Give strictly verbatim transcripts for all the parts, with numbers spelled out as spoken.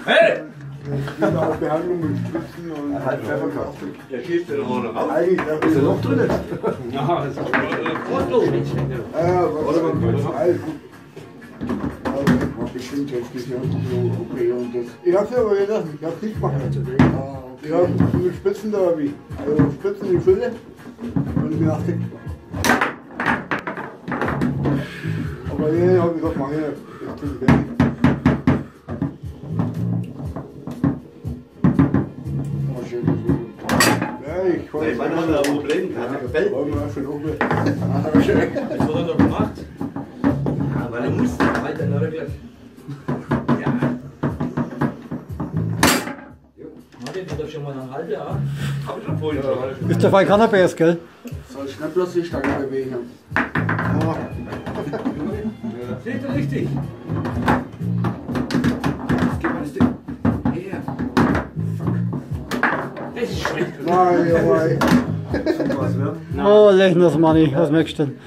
Hey! Das ist auch Behandlung mit Spritzen und halb Pfefferkastel. Der schießt den Rohr raus. Eigentlich ist er noch drin. Ja, das ist Foto. Ja, was alles gut. Also, war bestimmt heftig, ja. Okay, und das. Ich hab's ja aber gelassen, ich hab's nicht gemacht. Ich hab mit Spitzen da wie. Also Spitzen in die Fülle und ich bin nach dick. Aber nee, hab ich gesagt, mach ich nicht. Das tut mir nicht. Ich wollte Hey, wann hat er ein Problem? Hat er gefällt? Wollen wir schon oben. Was hat er noch gemacht? Ja, weil er musste, halt dann wirklich. Ja. Martin, hat er schon mal einen Halter, ja? Hab ich schon vorhin schon. Ist der Fall Cannabis, gell? Soll ich nicht bloß die Stange bewegen? Seht ihr richtig? Gib mal das Ding. Her. Das ist schlecht. Nein, nein. Oh, Lechners Money, was merkst du denn?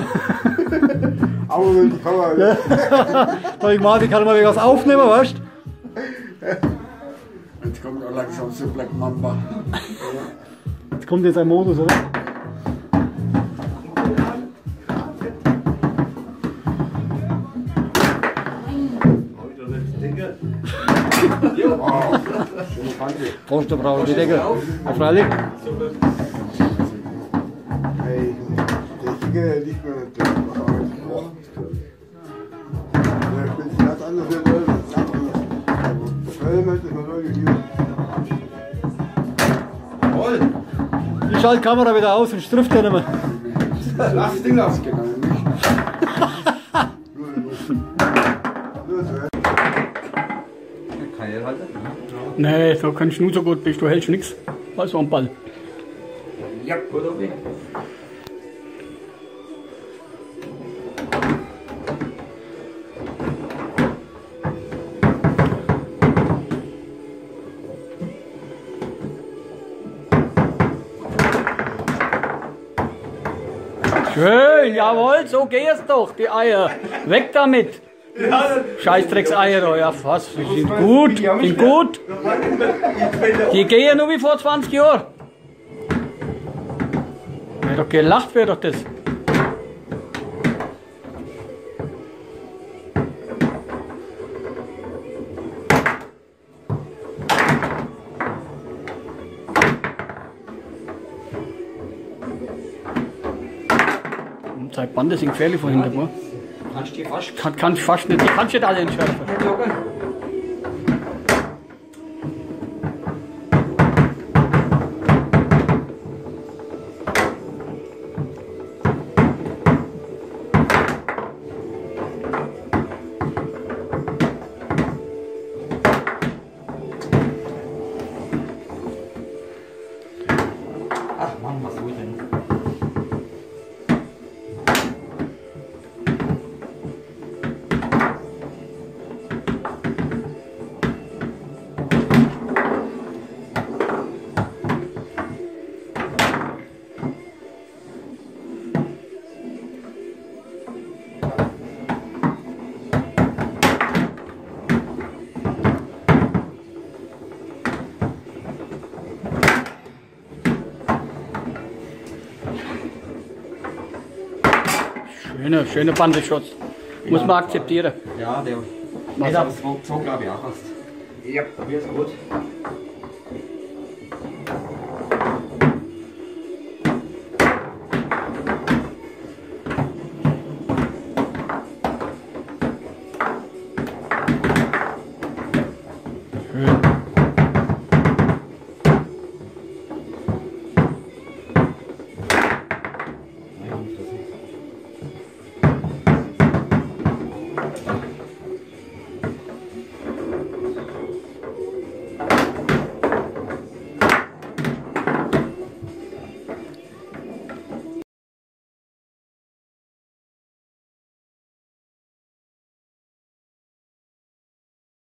Aber wenn die Kamera. Ja. Da ich mal, ich kann mal was aufnehmen, weißt du? Jetzt kommt auch langsam so Black Mamba. Jetzt kommt jetzt ein Modus, oder? Wow. Brauchst du brauchst die Decke? Ja, freilich. Hey, der Dinge liegt mir nicht. Boah. Ja, ich bin ganz anders wie Leute. Ganz anders. Das Element ist mal Leute hier. Jawohl. Ich schalte die Kamera wieder aus und strifft ja nicht mehr. Lass das Ding aus. Genau nicht. Nur, nur. Nur so. Kann er halten? Nee, so kannst du nur so gut bist, du hältst nichts. Also am Ball. Ja, gut, okay. Schön, jawohl, so geht's doch, die Eier. Weg damit. Scheißdreckseier da, ja fast. Die sind gut, sind gut. Die gehen nur wie vor zwanzig Jahren. Wäre doch gelacht, wäre doch das. Seine Bande sind gefährlich von hinten, wa? Kannst du die fast? Kann, kann ich fast nicht, die kannst du nicht alle entschärfen. Ach Mann, was soll ich denn? Schöne, schöne Bandeschutz. Muss man akzeptieren. Ja, der. Was Nee, das so, so glaube ich auch fast. Ja, mir ist gut.